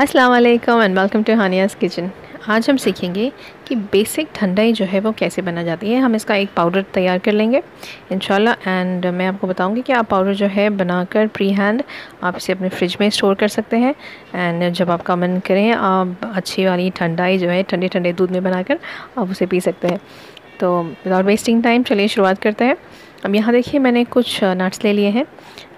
अस्सलाम वालेकुम and welcome to Haniya's kitchen. आज हम सीखेंगे कि बेसिक ठंडाई जो है वो कैसे बना जाती है। हम इसका एक पाउडर तैयार कर लेंगे इंशाल्लाह। एंड मैं आपको बताऊंगी कि आप पाउडर जो है बनाकर प्री हैंड आप इसे अपने फ्रिज में स्टोर कर सकते हैं। एंड जब आपका मन करें आप अच्छी वाली ठंडाई जो है ठंडे ठंडे दूध में बनाकर आप उसे पी सकते हैं। तो विदाउट वेस्टिंग टाइम चलिए शुरुआत करते हैं। अब यहाँ देखिए मैंने कुछ नट्स ले लिए हैं।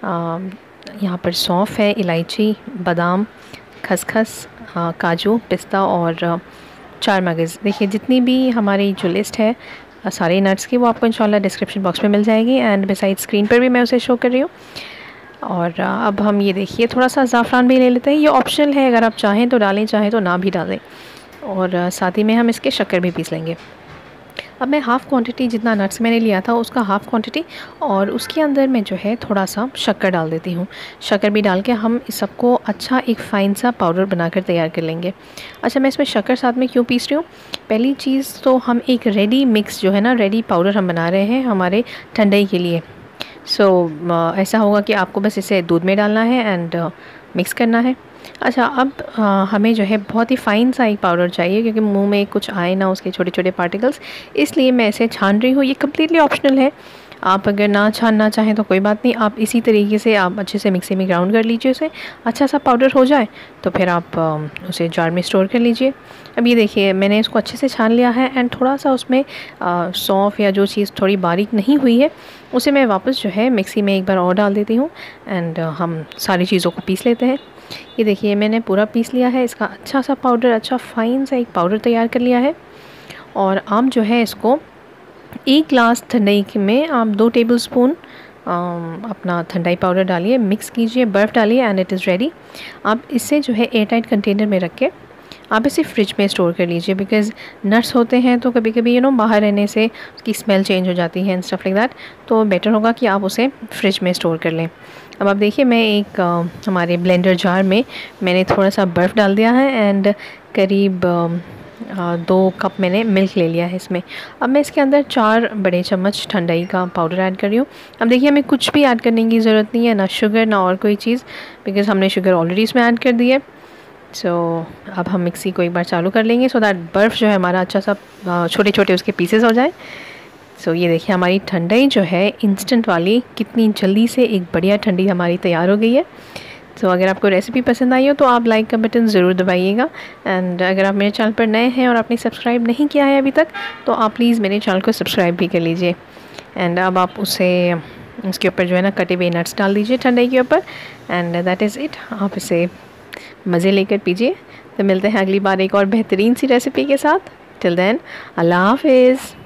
यहाँ पर सौंफ है, इलायची, बादाम, खसखस, काजू, पिस्ता और चार मगज़। देखिए जितनी भी हमारी जो लिस्ट है सारे नट्स की वो आपको इंशाल्लाह डिस्क्रिप्शन बॉक्स में मिल जाएगी। एंड बिसाइड स्क्रीन पर भी मैं उसे शो कर रही हूँ। और अब हम ये देखिए थोड़ा सा ज़ाफ़रान भी ले लेते हैं। ये ऑप्शनल है, अगर आप चाहें तो डालें, चाहें तो ना भी डालें। और साथ ही में हम इसके शक्कर भी पीस लेंगे। अब मैं हाफ़ क्वांटिटी जितना नट्स मैंने लिया था उसका हाफ़ क्वांटिटी और उसके अंदर में जो है थोड़ा सा शक्कर डाल देती हूँ। शक्कर भी डाल के हम इस सबको अच्छा एक फ़ाइन सा पाउडर बनाकर तैयार कर लेंगे। अच्छा, मैं इसमें शक्कर साथ में क्यों पीस रही हूँ? पहली चीज़ तो हम एक रेडी मिक्स जो है ना, रेडी पाउडर हम बना रहे हैं हमारे ठंडाई के लिए। ऐसा होगा कि आपको बस इसे दूध में डालना है एंड मिक्स करना है। अच्छा, अब हमें जो है बहुत ही फ़ाइन सा एक पाउडर चाहिए क्योंकि मुंह में कुछ आए ना उसके छोटे छोटे पार्टिकल्स, इसलिए मैं इसे छान रही हूँ। ये कम्प्लीटली ऑप्शनल है, आप अगर ना छानना चाहें तो कोई बात नहीं। आप इसी तरीके से आप अच्छे से मिक्सी में ग्राउंड कर लीजिए उसे। अच्छा सा पाउडर हो जाए तो फिर आप उसे जार में स्टोर कर लीजिए। अब ये देखिए मैंने इसको अच्छे से छान लिया है एंड थोड़ा सा उसमें सौंफ या जो चीज़ थोड़ी बारीक नहीं हुई है उसे मैं वापस जो है मिक्सी में एक बार और डाल देती हूँ। एंड हम सारी चीज़ों को पीस लेते हैं। ये देखिए मैंने पूरा पीस लिया है, इसका अच्छा सा पाउडर, अच्छा फ़ाइन सा एक पाउडर तैयार कर लिया है। और आप जो है इसको एक गिलास ठंडाई में आप 2 टेबलस्पून अपना ठंडाई पाउडर डालिए, मिक्स कीजिए, बर्फ़ डालिए एंड इट इज़ रेडी। आप इसे जो है एयर टाइट कंटेनर में रख के आप इसे फ्रिज में स्टोर कर लीजिए। बिकॉज़ नट्स होते हैं तो कभी कभी बाहर रहने से उसकी स्मेल चेंज हो जाती है एंड स्टफ लाइक दैट, तो बेटर होगा कि आप उसे फ्रिज में स्टोर कर लें। अब आप देखिए मैं एक हमारे ब्लेंडर जार में मैंने थोड़ा सा बर्फ़ डाल दिया है एंड करीब 2 कप मैंने मिल्क ले लिया है इसमें। अब मैं इसके अंदर 4 बड़े चम्मच ठंडाई का पाउडर ऐड कर रही हूँ। अब देखिए हमें कुछ भी ऐड करने की ज़रूरत नहीं है, ना शुगर ना और कोई चीज़, बिकॉज़ हमने शुगर ऑलरेडी इसमें ऐड कर दी है। अब हम मिक्सी को एक बार चालू कर लेंगे सो दैट बर्फ़ जो है हमारा अच्छा सा छोटे छोटे उसके पीसेस हो जाए। ये देखिए हमारी ठंडाई जो है इंस्टेंट वाली कितनी जल्दी से एक बढ़िया ठंडी हमारी तैयार हो गई है। अगर आपको रेसिपी पसंद आई हो तो आप लाइक का बटन ज़रूर दबाइएगा। एंड अगर आप मेरे चैनल पर नए हैं और आपने सब्सक्राइब नहीं किया है अभी तक तो आप प्लीज़ मेरे चैनल को सब्सक्राइब भी कर लीजिए। एंड अब आप उसके ऊपर जो है ना कटे हुए नट्स डाल दीजिए ठंडाई के ऊपर एंड दैट इज़ इट। आप इसे मज़े लेकर पीजिए। तो मिलते हैं अगली बार एक और बेहतरीन सी रेसिपी के साथ। टिल देन, अल्लाह हाफिज़।